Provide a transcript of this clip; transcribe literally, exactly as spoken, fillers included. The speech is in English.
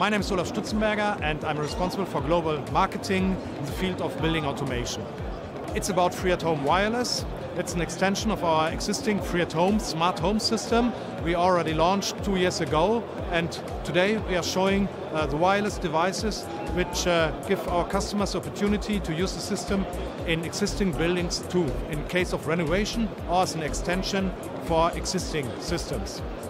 My name is Olaf Stutzenberger and I'm responsible for global marketing in the field of building automation. It's about Free at Home Wireless. It's an extension of our existing Free at Home smart home system we already launched two years ago, and today we are showing uh, the wireless devices which uh, give our customers the opportunity to use the system in existing buildings too, in case of renovation or as an extension for existing systems.